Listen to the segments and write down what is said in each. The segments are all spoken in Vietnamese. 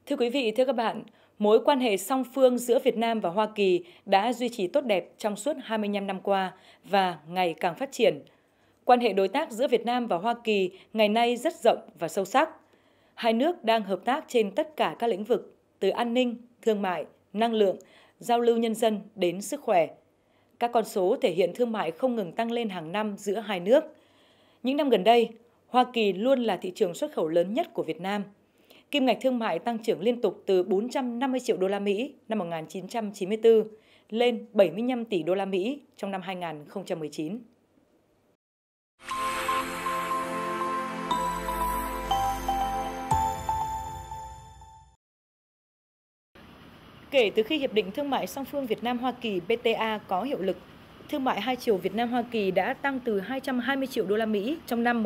Thưa quý vị, thưa các bạn, mối quan hệ song phương giữa Việt Nam và Hoa Kỳ đã duy trì tốt đẹp trong suốt 25 năm qua và ngày càng phát triển. Quan hệ đối tác giữa Việt Nam và Hoa Kỳ ngày nay rất rộng và sâu sắc. Hai nước đang hợp tác trên tất cả các lĩnh vực, từ an ninh, thương mại, năng lượng, giao lưu nhân dân đến sức khỏe. Các con số thể hiện thương mại không ngừng tăng lên hàng năm giữa hai nước. Những năm gần đây, Hoa Kỳ luôn là thị trường xuất khẩu lớn nhất của Việt Nam. Kim ngạch thương mại tăng trưởng liên tục từ 450 triệu đô la Mỹ năm 1994 lên 75 tỷ đô la Mỹ trong năm 2019. Kể từ khi Hiệp định Thương mại song phương Việt Nam-Hoa Kỳ (FTA) có hiệu lực, thương mại hai chiều Việt Nam-Hoa Kỳ đã tăng từ 220 triệu đô la Mỹ trong năm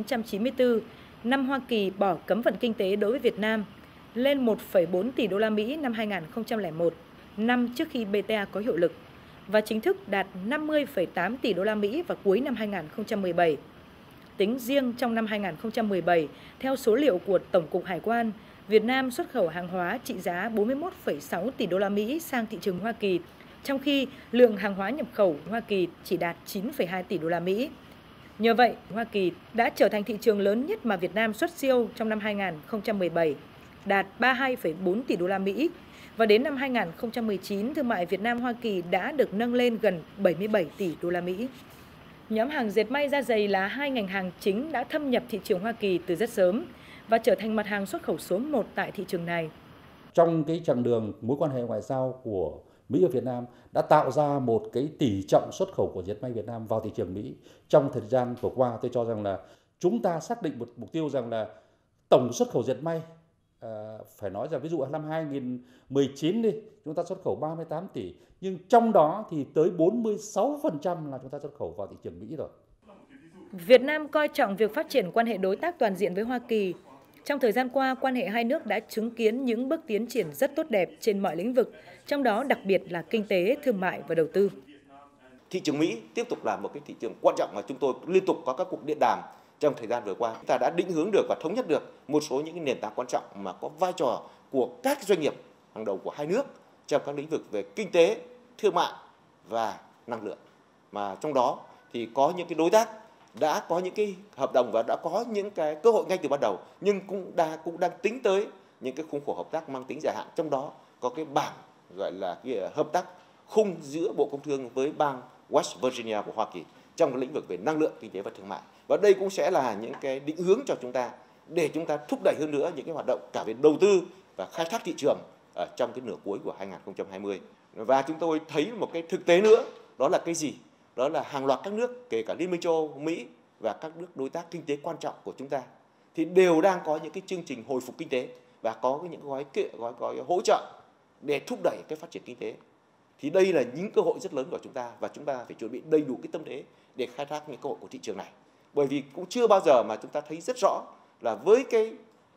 1994, năm Hoa Kỳ bỏ cấm vận kinh tế đối với Việt Nam, lên 1,4 tỷ đô la Mỹ năm 2001, năm trước khi FTA có hiệu lực, và chính thức đạt 50,8 tỷ đô la Mỹ vào cuối năm 2017. Tính riêng trong năm 2017, theo số liệu của Tổng cục Hải quan, Việt Nam xuất khẩu hàng hóa trị giá 41,6 tỷ đô la Mỹ sang thị trường Hoa Kỳ, trong khi lượng hàng hóa nhập khẩu Hoa Kỳ chỉ đạt 9,2 tỷ đô la Mỹ. Nhờ vậy, Hoa Kỳ đã trở thành thị trường lớn nhất mà Việt Nam xuất siêu trong năm 2017, đạt 32,4 tỷ đô la Mỹ, và đến năm 2019, thương mại Việt Nam-Hoa Kỳ đã được nâng lên gần 77 tỷ đô la Mỹ. Nhóm hàng dệt may da giày là hai ngành hàng chính đã thâm nhập thị trường Hoa Kỳ từ rất sớm và trở thành mặt hàng xuất khẩu số 1 tại thị trường này. Trong cái chặng đường mối quan hệ ngoại giao của Mỹ và Việt Nam đã tạo ra một cái tỷ trọng xuất khẩu của dệt may Việt Nam vào thị trường Mỹ. Trong thời gian vừa qua, tôi cho rằng là chúng ta xác định một mục tiêu rằng là tổng xuất khẩu dệt may, phải nói rằng ví dụ năm 2019 đi, chúng ta xuất khẩu 38 tỷ, nhưng trong đó thì tới 46% là chúng ta xuất khẩu vào thị trường Mỹ rồi. Việt Nam coi trọng việc phát triển quan hệ đối tác toàn diện với Hoa Kỳ. Trong thời gian qua, quan hệ hai nước đã chứng kiến những bước tiến triển rất tốt đẹp trên mọi lĩnh vực, trong đó đặc biệt là kinh tế, thương mại và đầu tư. Thị trường Mỹ tiếp tục là một cái thị trường quan trọng mà chúng tôi liên tục có các cuộc điện đàm trong thời gian vừa qua. Chúng ta đã định hướng được và thống nhất được một số những nền tảng quan trọng mà có vai trò của các doanh nghiệp hàng đầu của hai nước trong các lĩnh vực về kinh tế, thương mại và năng lượng. Mà trong đó thì có những cái đối tác đã có những cái hợp đồng và đã có những cái cơ hội ngay từ ban đầu, nhưng cũng đang tính tới những cái khung khổ hợp tác mang tính dài hạn. Trong đó có cái bảng gọi là cái hợp tác khung giữa Bộ Công Thương với bang West Virginia của Hoa Kỳ trong cái lĩnh vực về năng lượng, kinh tế và thương mại. Và đây cũng sẽ là những cái định hướng cho chúng ta để chúng ta thúc đẩy hơn nữa những cái hoạt động cả về đầu tư và khai thác thị trường ở trong cái nửa cuối của 2020. Và chúng tôi thấy một cái thực tế nữa, đó là cái gì? Đó là hàng loạt các nước, kể cả Liên minh châu Âu, Mỹ và các nước đối tác kinh tế quan trọng của chúng ta thì đều đang có những cái chương trình hồi phục kinh tế và có những gói hỗ trợ để thúc đẩy cái phát triển kinh tế. Thì đây là những cơ hội rất lớn của chúng ta và chúng ta phải chuẩn bị đầy đủ cái tâm thế để khai thác những cơ hội của thị trường này. Bởi vì cũng chưa bao giờ mà chúng ta thấy rất rõ là với cái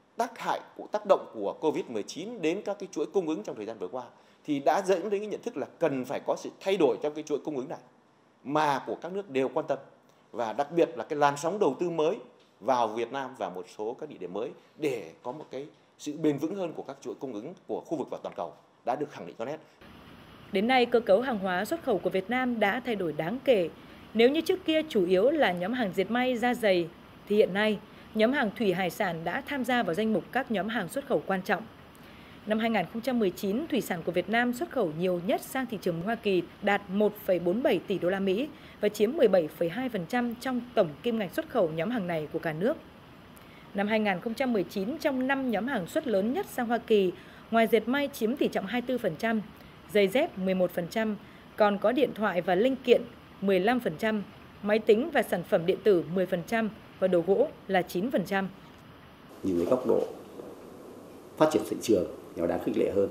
tác động của Covid-19 đến các cái chuỗi cung ứng trong thời gian vừa qua thì đã dẫn đến cái nhận thức là cần phải có sự thay đổi trong cái chuỗi cung ứng này mà của các nước đều quan tâm, và đặc biệt là cái làn sóng đầu tư mới vào Việt Nam và một số các địa điểm mới để có một cái sự bền vững hơn của các chuỗi cung ứng của khu vực và toàn cầu đã được khẳng định rõ nét. Đến nay, cơ cấu hàng hóa xuất khẩu của Việt Nam đã thay đổi đáng kể. Nếu như trước kia chủ yếu là nhóm hàng dệt may, da giày, thì hiện nay nhóm hàng thủy hải sản đã tham gia vào danh mục các nhóm hàng xuất khẩu quan trọng. Năm 2019, thủy sản của Việt Nam xuất khẩu nhiều nhất sang thị trường Hoa Kỳ đạt 1,47 tỷ đô la Mỹ và chiếm 17,2% trong tổng kim ngạch xuất khẩu nhóm hàng này của cả nước. Năm 2019, trong 5 nhóm hàng xuất lớn nhất sang Hoa Kỳ, ngoài dệt may chiếm tỷ trọng 24%, giày dép 11%, còn có điện thoại và linh kiện 15%, máy tính và sản phẩm điện tử 10% và đồ gỗ là 9%. Nhìn với góc độ phát triển thị trường nó đáng khích lệ hơn.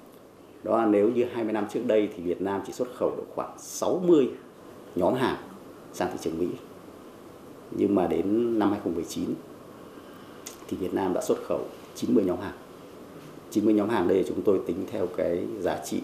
Đó là nếu như 20 năm trước đây thì Việt Nam chỉ xuất khẩu được khoảng 60 nhóm hàng sang thị trường Mỹ. Nhưng mà đến năm 2019 thì Việt Nam đã xuất khẩu 90 nhóm hàng. 90 nhóm hàng đây chúng tôi tính theo cái giá trị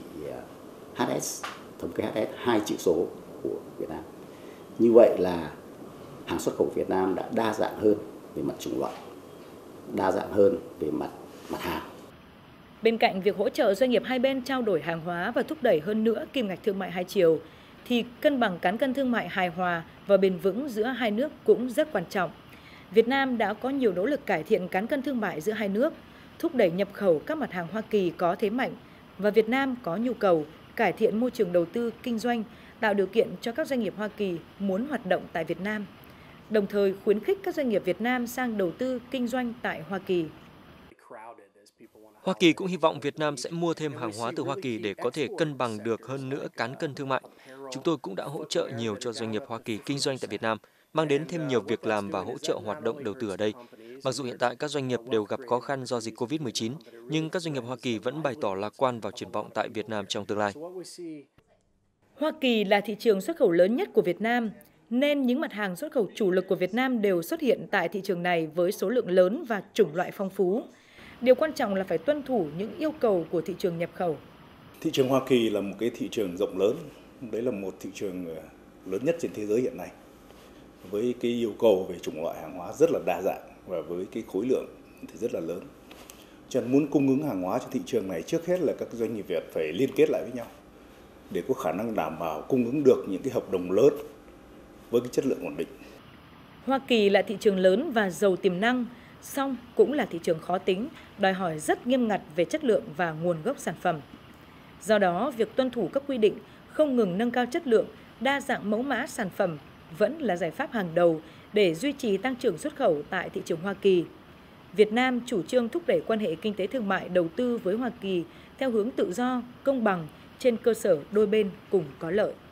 HS, thống kê HS 2 chữ số của Việt Nam. Như vậy là hàng xuất khẩu Việt Nam đã đa dạng hơn về mặt chủng loại, đa dạng hơn về mặt hàng. Bên cạnh việc hỗ trợ doanh nghiệp hai bên trao đổi hàng hóa và thúc đẩy hơn nữa kim ngạch thương mại hai chiều, thì cân bằng cán cân thương mại hài hòa và bền vững giữa hai nước cũng rất quan trọng. Việt Nam đã có nhiều nỗ lực cải thiện cán cân thương mại giữa hai nước, thúc đẩy nhập khẩu các mặt hàng Hoa Kỳ có thế mạnh và Việt Nam có nhu cầu cải thiện môi trường đầu tư kinh doanh, tạo điều kiện cho các doanh nghiệp Hoa Kỳ muốn hoạt động tại Việt Nam, đồng thời khuyến khích các doanh nghiệp Việt Nam sang đầu tư kinh doanh tại Hoa Kỳ. Hoa Kỳ cũng hy vọng Việt Nam sẽ mua thêm hàng hóa từ Hoa Kỳ để có thể cân bằng được hơn nữa cán cân thương mại. Chúng tôi cũng đã hỗ trợ nhiều cho doanh nghiệp Hoa Kỳ kinh doanh tại Việt Nam, mang đến thêm nhiều việc làm và hỗ trợ hoạt động đầu tư ở đây. Mặc dù hiện tại các doanh nghiệp đều gặp khó khăn do dịch Covid-19, nhưng các doanh nghiệp Hoa Kỳ vẫn bày tỏ lạc quan vào triển vọng tại Việt Nam trong tương lai. Hoa Kỳ là thị trường xuất khẩu lớn nhất của Việt Nam, nên những mặt hàng xuất khẩu chủ lực của Việt Nam đều xuất hiện tại thị trường này với số lượng lớn và chủng loại phong phú. Điều quan trọng là phải tuân thủ những yêu cầu của thị trường nhập khẩu. Thị trường Hoa Kỳ là một cái thị trường rộng lớn, đấy là một thị trường lớn nhất trên thế giới hiện nay. Với cái yêu cầu về chủng loại hàng hóa rất là đa dạng và với cái khối lượng thì rất là lớn. Cho nên muốn cung ứng hàng hóa cho thị trường này, trước hết là các doanh nghiệp Việt phải liên kết lại với nhau để có khả năng đảm bảo cung ứng được những cái hợp đồng lớn với cái chất lượng ổn định. Hoa Kỳ là thị trường lớn và giàu tiềm năng, song cũng là thị trường khó tính, đòi hỏi rất nghiêm ngặt về chất lượng và nguồn gốc sản phẩm. Do đó, việc tuân thủ các quy định, không ngừng nâng cao chất lượng, đa dạng mẫu mã sản phẩm vẫn là giải pháp hàng đầu để duy trì tăng trưởng xuất khẩu tại thị trường Hoa Kỳ. Việt Nam chủ trương thúc đẩy quan hệ kinh tế thương mại đầu tư với Hoa Kỳ theo hướng tự do, công bằng, trên cơ sở đôi bên cùng có lợi.